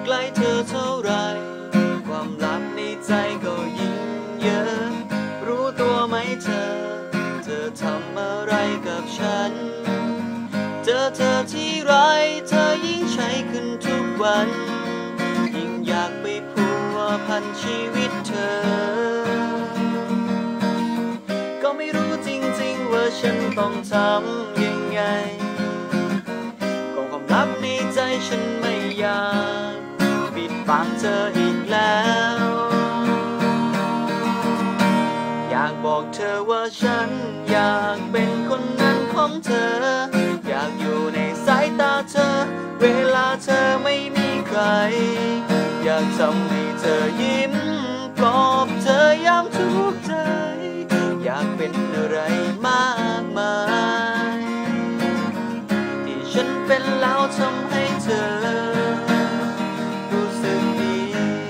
ใกล้เธอเท่าไรความลับในใจก็ยิ่งเยอะรู้ตัวไหมเธอทำอะไรกับฉันเจอเธอที่ไรเธอยิ่งใช้ขึ้นทุกวันยิ่งอยากไปพัวพันชีวิตเธอก็ไม่รู้จริงๆว่าฉันต้องทำยังไงก็ความลับในใจฉันไม่อยากปิดบังเธออีกแล้วอยากบอกเธอว่าฉันอยากเป็นคนนั้นของเธออยากอยู่ในสายตาเธอเวลาเธอไม่มีใครอยากทำให้เธอยิ้มปลอบเธอยามทุกข์ใจอยากเป็นอะไรมากมายที่ฉันเป็นแล้วทำให้เธอรู้สึกดี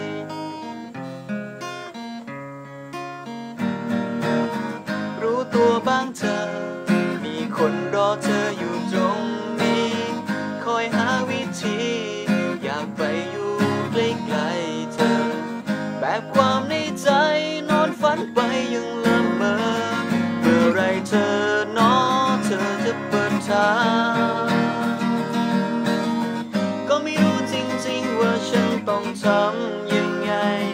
รู้ตัวบ้างเธอมีคนรอเธออยู่ตรงนี้คอยหาวิธีอยากไปอยู่ใกล้ๆเธอแบบความในใจนอนฝันไปยังละเมอเมื่อไรเธอเธอจะเปิดทางก็ไม่รู้จริงๆว่าฉันต้องทำยังไง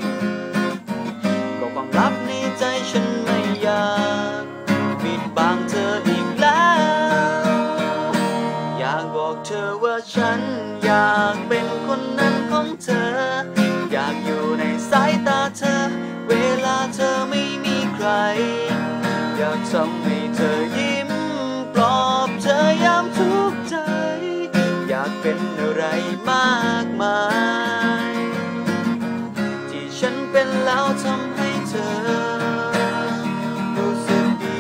ก็ความลับในใจฉันไม่อยากปิดบังเธออีกแล้วอยากบอกเธอว่าฉันอยากเป็นคนนั้นของเธออยากอยู่ในสายตาเธอเวลาเธอไม่มีใครอยากทำให้เธอยิ้มปลอบเธอยามทุกข์ใจอยากเป็นอะไรมากมายที่ฉันเป็นแล้วทำให้เธอรู้สึกดี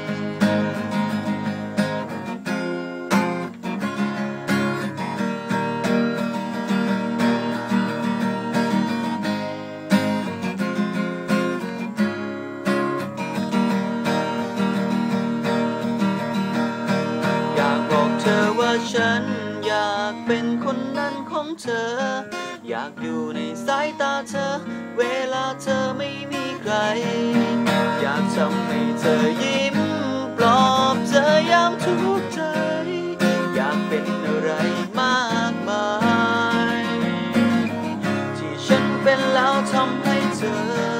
ฉันอยากเป็นคนนั้นของเธออยากอยู่ในสายตาเธอเวลาเธอไม่มีใครอยากทำให้เธอยิ้มปลอบเธอยามทุกข์ใจอยากเป็นอะไรมากมายที่ฉันเป็นแล้วทำให้เธอ